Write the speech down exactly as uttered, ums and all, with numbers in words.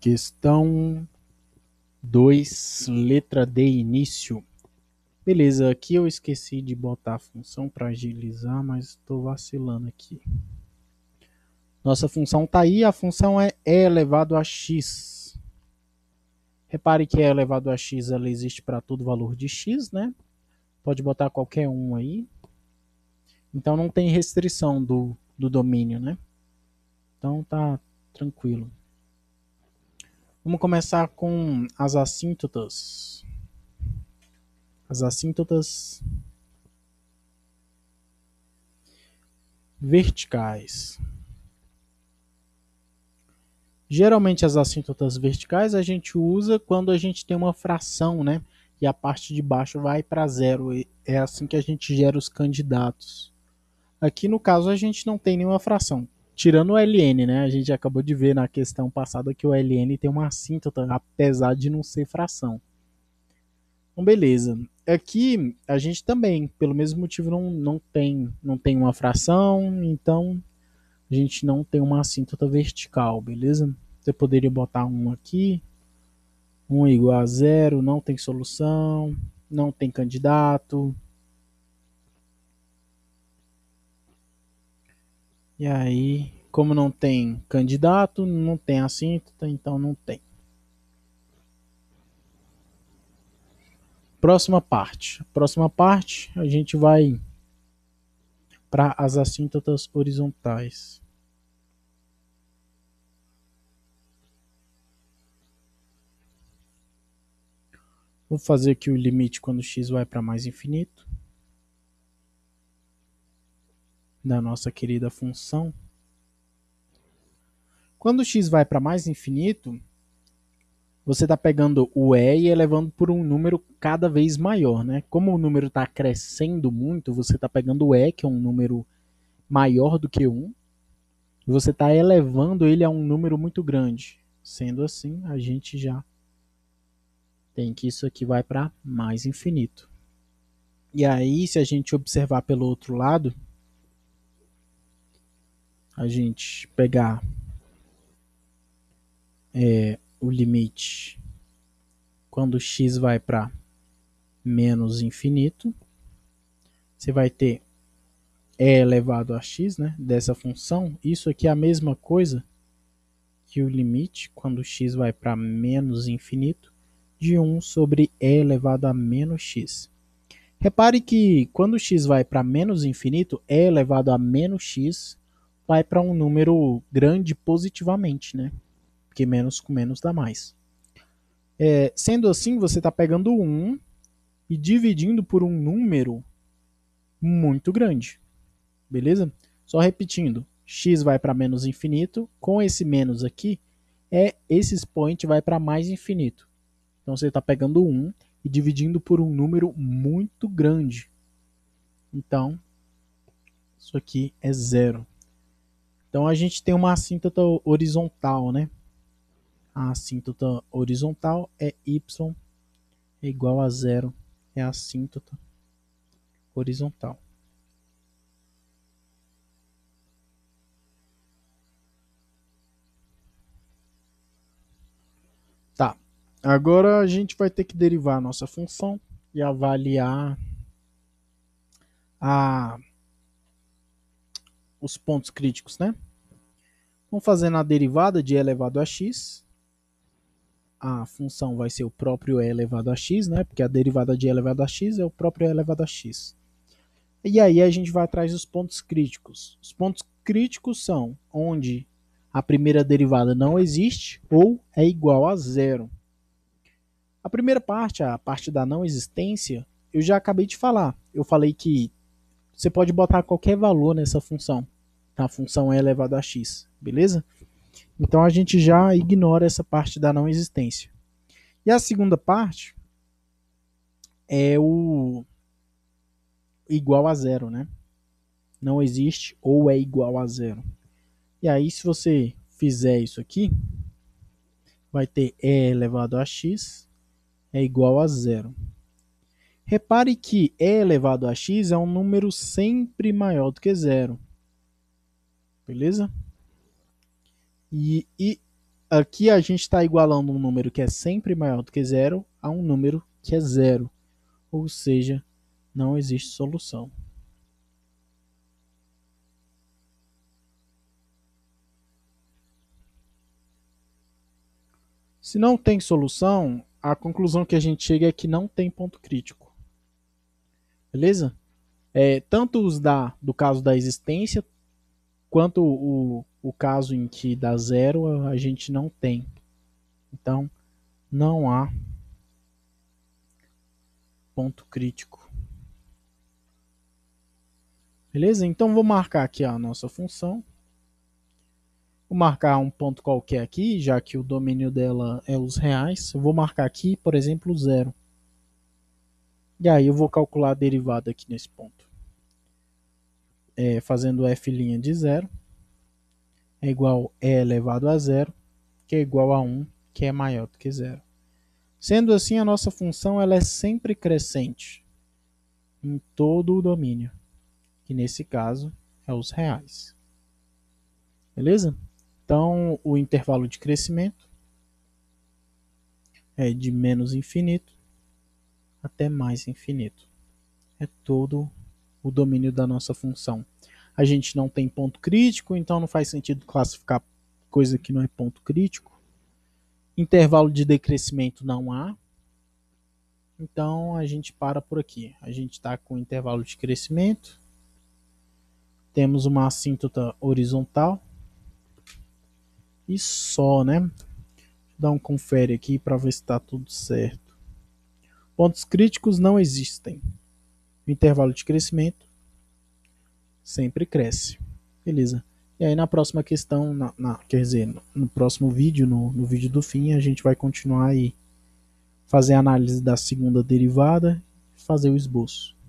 Questão dois, letra D, início. Beleza, aqui eu esqueci de botar a função para agilizar, mas estou vacilando aqui. Nossa função está aí, a função é e elevado a x. Repare que e elevado a x ela existe para todo valor de x, né? Pode botar qualquer um aí. Então não tem restrição do, do domínio, né? Então tá tranquilo. Vamos começar com as assíntotas. As assíntotas verticais. Geralmente as assíntotas verticais a gente usa quando a gente tem uma fração, né? E a parte de baixo vai para zero. É assim que a gente gera os candidatos. Aqui no caso a gente não tem nenhuma fração. Tirando o ln, né? A gente acabou de ver na questão passada que o ln tem uma assíntota, apesar de não ser fração. Então, beleza. Aqui a gente também, pelo mesmo motivo, não, não, tem, não tem uma fração, então a gente não tem uma assíntota vertical, beleza? Você poderia botar um aqui, um igual a zero, não tem solução, não tem candidato. E aí, como não tem candidato, não tem assíntota, então não tem. Próxima parte. Próxima parte, a gente vai para as assíntotas horizontais. Vou fazer aqui o limite quando x vai para mais infinito da nossa querida função. Quando x vai para mais infinito, você está pegando o e e elevando por um número cada vez maior, né? Como o número está crescendo muito, você está pegando o e, que é um número maior do que um, e você está elevando ele a um número muito grande. Sendo assim, a gente já tem que isso aqui vai para mais infinito. E aí, se a gente observar pelo outro lado, a gente pegar é, o limite quando x vai para menos infinito, você vai ter e elevado a x, né, dessa função. Isso aqui é a mesma coisa que o limite quando x vai para menos infinito de um sobre e elevado a menos x. Repare que quando x vai para menos infinito, e elevado a menos x vai para um número grande positivamente, né? Porque menos com menos dá mais. É, sendo assim, você está pegando um e dividindo por um número muito grande. Beleza? Só repetindo, x vai para menos infinito, com esse menos aqui, é esse expoente vai para mais infinito. Então você está pegando um e dividindo por um número muito grande. Então, isso aqui é zero. Então a gente tem uma assíntota horizontal, né? A assíntota horizontal é y é igual a zero, é a assíntota horizontal. Tá, agora a gente vai ter que derivar a nossa função e avaliar a, os pontos críticos, né? Vamos fazendo a derivada de e elevado a x. A função vai ser o próprio e elevado a x, né? Porque a derivada de e elevado a x é o próprio e elevado a x. E aí a gente vai atrás dos pontos críticos. Os pontos críticos são onde a primeira derivada não existe ou é igual a zero. A primeira parte, a parte da não existência, eu já acabei de falar. Eu falei que você pode botar qualquer valor nessa função. A função é elevado a x, beleza? Então a gente já ignora essa parte da não existência. E a segunda parte é o igual a zero, né? Não existe ou é igual a zero. E aí, se você fizer isso aqui, vai ter e elevado a x é igual a zero. Repare que e elevado a x é um número sempre maior do que zero. Beleza? E, e aqui a gente está igualando um número que é sempre maior do que zero a um número que é zero. Ou seja, não existe solução. Se não tem solução, a conclusão que a gente chega é que não tem ponto crítico. Beleza? É, tanto os da, do caso da existência, quanto o, o caso em que dá zero, a gente não tem. Então, não há ponto crítico. Beleza? Então, vou marcar aqui a nossa função. Vou marcar um ponto qualquer aqui, já que o domínio dela é os reais. Eu vou marcar aqui, por exemplo, zero. E aí eu vou calcular a derivada aqui nesse ponto. É, fazendo f' de zero é igual a e elevado a zero, que é igual a um, que é maior do que zero. Sendo assim, a nossa função ela é sempre crescente em todo o domínio, que nesse caso é os reais. Beleza? Então, o intervalo de crescimento é de menos infinito até mais infinito. É todo o domínio da nossa função. A gente não tem ponto crítico, então não faz sentido classificar coisa que não é ponto crítico. Intervalo de decrescimento não há. Então a gente para por aqui. A gente está com intervalo de crescimento. Temos uma assíntota horizontal. E só, né? Vou dar um confere aqui para ver se está tudo certo. Pontos críticos não existem. O intervalo de crescimento sempre cresce. Beleza. E aí na próxima questão, na, na, quer dizer, no, no próximo vídeo, no, no vídeo do fim, a gente vai continuar aí, fazer a análise da segunda derivada e fazer o esboço.